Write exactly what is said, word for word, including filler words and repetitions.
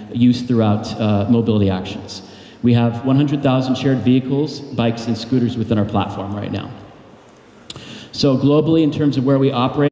use throughout uh, mobility actions. We have one hundred thousand shared vehicles, bikes, and scooters within our platform right now. So globally, in terms of where we operate,